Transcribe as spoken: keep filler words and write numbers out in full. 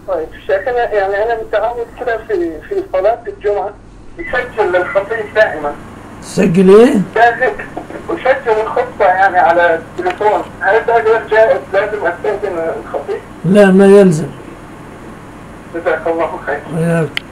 طيب شيخنا، يعني أنا متعود كده في في صلاة الجمعة يسجل الخطيب دائما. تسجل ايه؟ لازم أسجل الخطبة يعني على التليفون، هل ده غير جائز؟ لازم أستأذن الخطيب؟ لا، ما يلزم. جزاك الله خير. وياك.